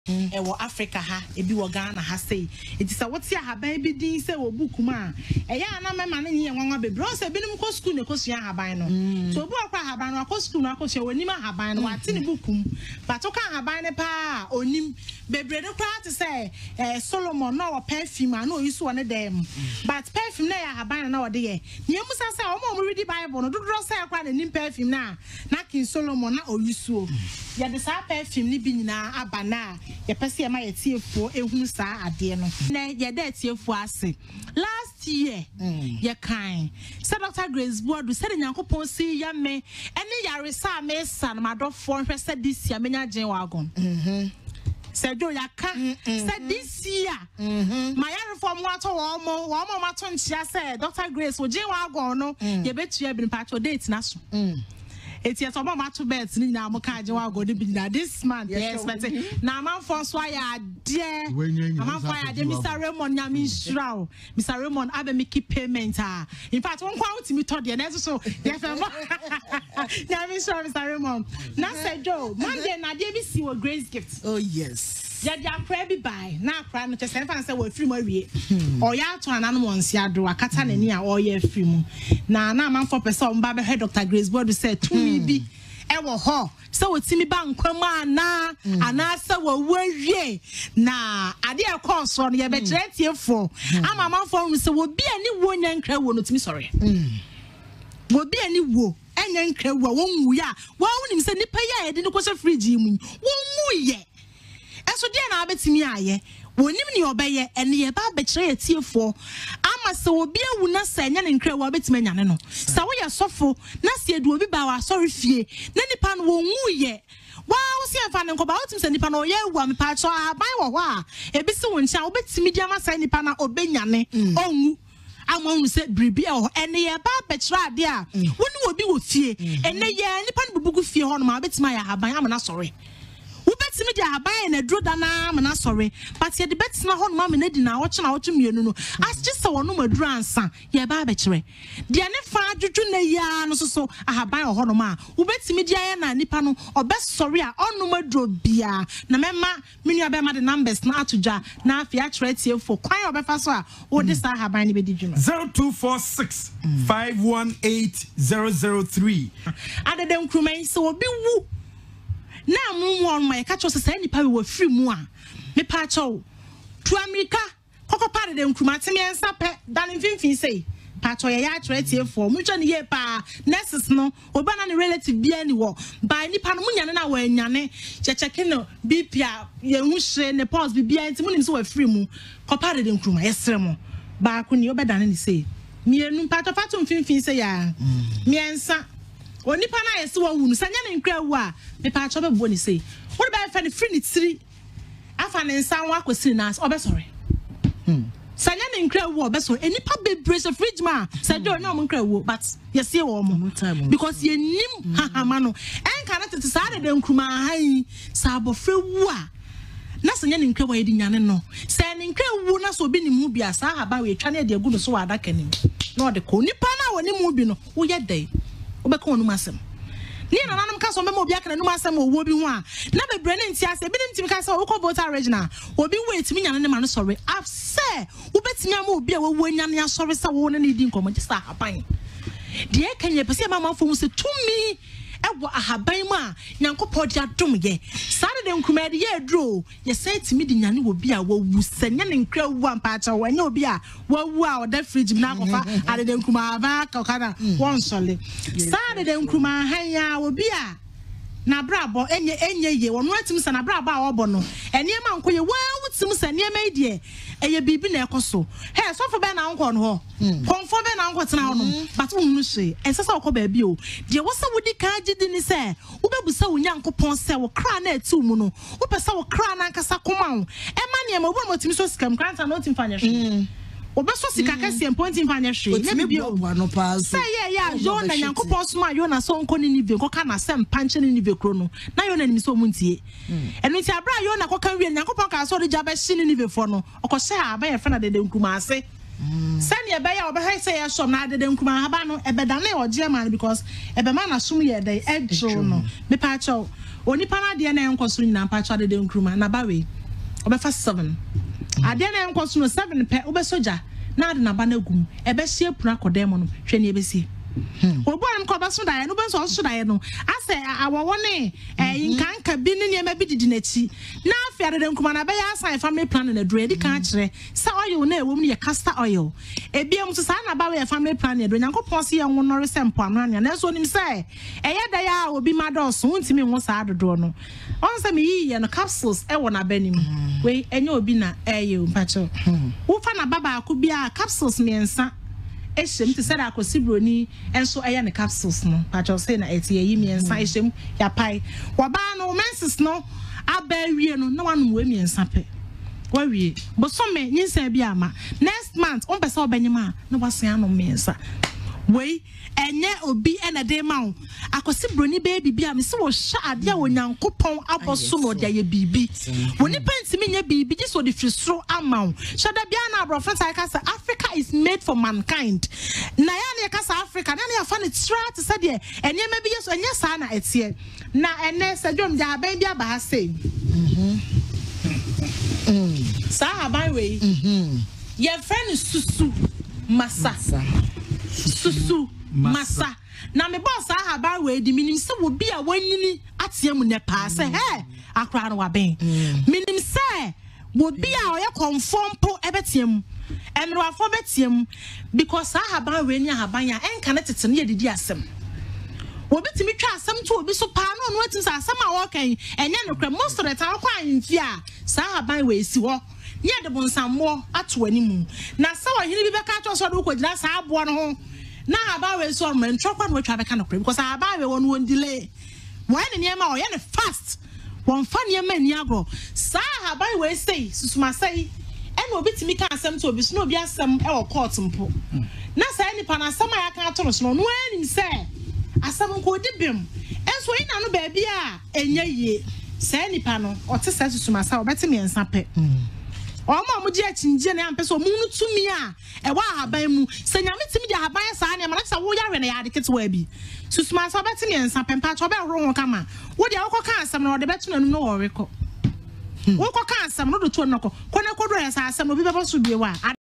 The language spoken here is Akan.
Ewo Africa ha ebi wo Ghana ha sei enti se wote ahaban bi din se wo book ma eya na mema ne nye nwanwa bebre o se binim ko school ne ko sua ahaban no so obu akwa ahaban no akọ school no akọ sua onim ahaban no wate ne book but o ka ahaban ne pa onim bebre ne kwa te se Solomon no wo perfume na o yiso one dem but perfume na ya ahaban na wo de ye ne musa se o mo read the Bible no dodoro se kwa na nim perfume na King Solomon na o yiso ya de sa perfume ni bi nyina abana ye pese ma ye tiefo ehunu sa ade no na ye da tiefo ase last year ye kan say Dr. Grace Board say Nyankopon si ya me ene yare sa me san madofo hwe say this year menya gen wagon say do ya ka say this year my yare from wato wo mo mato nchia say Dr. Grace wo gen wagon no ye betua bi patcho date na so it's yes, I'm about to bet now. I'm going to be this month. Yes, but now I'm for so I dear. I'm for Mr. Raymond Yamishrao. Mr. Raymond, I be make payment. In fact, one quote me told you, and so yes, Mr. Raymond. Now say Joe, Monday, now they see what Grace gift. Oh yes. Ya pray be by na kra no tese fan say we free mo wie o ya to ananu wonsi ado akata nani a o ya free mu na amanfo pese o mba be head Dr. Grace Board say to me bi e wo ho say wotimi ba nkwam ana say wo wawie na ade e course no ye be kire tiefo amanfo ru say wo bi ani wo nya nkra wo no timi sorry wo bi ani wo enya nkra wo won ya wo wonim say nipa ya e de no ko se fridge mu wo mu ye eso dia na abetimi aye wonim ni obeye ene ye ba bekire ye tiefo ama se obi awu na se nya ne nkra wo abetimi nya ne no sa wo ye sofo na se edu obi ba wa sorry fie na nipa no wo nwu ye wa wo se afa ne nkoba wotim se nipa no ye ewu amepa cho aban wo ho a ebi se wo ncha obetimi dia ma se nipa na obenya ne onwu amon se bribi e ho ene ye ba bekire ade a woni obi wo fie ene ye nipa no bubugu fie ho no ma abetimi ya aban amana sorry ubetimi dia aban na dro da na na sorry but ye de betina ho no ma na di na wo chena wo twemienu no as just so no maduru ansa ye ba be kire dia ne fa adwudwu na ya no so ahaban ho no ma ubetimi dia ye na nipa no obe sorry a onu maduro bia na mema menu abe ma de numbers na atudwa na afia kire tiefo kwan obefa so a wo de sa ahaban ne be di dwuma 0246 518003 adede nkrumai so obi wu na mu won my catch us say nipa we free mu a me pa cho to America kokopare de nkruma teme ensa pe dan mfimfin sei pa cho ye ya kire tiefo mu twa ne ye pa nurses no obana ne relative bia ni wo ba nipa no munyane na wa nyane checheke no BP a ye hu hye ne pause bia enti mu nim so we free mu kopare de nkruma yesre mu ba ko ni obedane ni sei mienu pa to fato mfimfin sei ya miensa onipa na yesi wo wunu sanya ne nkra wu a me pa cho be bo ni sei wo be fa ne free ni tiri afa ne nsan wa kwesiri na obe sorry sanya ne nkra wu obe sorry enipa be brace fridge ma say do na mo nkra wu but yesi wo mo because ye nim hahama no enka na tete sa de nkruma han sa abofre wu a na sanya ne nkra wa yedi nyane no say ne nkra wu na so bi ni mu bia sa haba we twa na de agu no so wa adaka ni no de ko nipa na woni mu bi no wo ye dai obeka onu masem ni na nanam ka so be mo bia kana nu masem owo bi hu a na be brane nti ase bi ntimi ka so wo ko voter original obi wait mi nyane ne ma no sorry I've say wo betimi am obi a wo nyane ya sorry sa wo ne di nkomo ji sa haban de e kanye pese mama fo mu se tumi ewo ahaban mu a Nyankopon di adom ye sare de nkruma de ye dro ye say timi di nyane obi a wo wu sanya ne nkra wu ampa cha wo anya obi a wo wu a oda fridge na kofa ade de nkruma aba ka kana won sole sare de nkruma hanya obi a na brabo enye ye wono atim sa na brabo a obo no enema nkoye wa wutim sa enema ide eye bibi na ekoso he so fo be na nko no ho konfo be na nko tena ho no but unnu hye esesa okọ ba bi o de wo sa wudi ka gidi ni se wo bebusa wo Nyankopon se wo kra na atu mu no wo pesa wo kra na nkasa koma ho e ma ne ma wo mo timi so scam kranta no tim fanya hye obeso sika kase empointing fanya hye ne bi o no pass say yeah yo na Nyankopon so ma yo na so nko ni nive ko ka na sem panche ni nive kro no na yo na ni so muntie eno ti abra yo na ko kan wi Nyankopon ka so de ja ba hye ni nive fo no okọ hye aba ye fa na de nkruma ase Sani ebaya obeha say yasom na adede nkuma haba no ebeda na oje man because ebema na sum ye dey edro no me pa cho onipa na de na enkoso nyina pa cho adede nkuma na bawe obefa 7 ade na enkoso no 7 pe obesoja na ade na ba na gum ebe hie puna kodem no hwe ne ebesi Obuan ko baso da no benso so da no ase awowo ne nkanka bi ne niam bi didi nachi na afiade de nkuma na be ya assign family plan na dure di kan kire sa oil na ewom ne castor oil ebiem so sa na ba we family plan na dure nyankopon se ye nwo no resempo anu anya na so nim se eye da ya obi mados untimi nwo sa adodo no on se me yi no capsules e wona banim we enye obi na eye mpacho wo fa na baba akubia capsules miensa Eshem to say that Cosibroni and so I am capsules no. Pacho say na eti ye mi ensa eshem ya pai. Waba no menses no abewie no one we mi ensa pe. Wa wie. But some me nyinsa bi ama. Next month on pesa obanyima no wasan no mi ensa. We enye obi ena de ma Akosibroni baby bi am se wo sha ade a onyankopon aboso no de ye bibi. Woni pentimi nya bibi ji so de frisro ama. Shada bia na brofan sai ka say Africa is made for mankind. Na ya ne ka say Africa na ya fa ne try to say de enye ma bi yeso enye sa na etie. Na ene sedwom ja ban bia ba ha sei. Sa haban we. Ye friend susu masa. Susu masa na me boss ahaba we di minim se wo bi a wanyini atiam ne pa se he akra no waben minim se wo bi a oye conform po ebetiam enro afo betiam because ahaba we ni ahaba ya enka na tete ne didi asem wo bitimi twa asem to obi so pa no no atim sa asem a wo kan enye no kra most of the time kwa anfi a sa ahaba we si ho ye de bonsammo ato animu na sa wa hini bi beka to so do ko gina sa abo no ho na aba we so man trokwa no twa beka no kra because aba we won delay when niam a o ye ne fast won fa niam ani agro sa aba we say susuma say ene obi timi ka asem to obi so no obi asem e wo court mpo na sa ni pa na asem a ya kan to no so no ani say asem ko dibem enso ina no ba bia enye ye sa ni pa no o te sa susuma sa obeti me ensa pe Omo muji achinje na ampeso munu tumi a e wa haban mu se nyame timi de haban sa na ma na wo yare na ya de ketwa bi susuma sa beti me ensa pempa cho be horo ho kama wo de akọ ka asem na wo de betu na no wo rekọ wo ko ka asem no do to no ko na kodo ya sa asem obi be so bie wa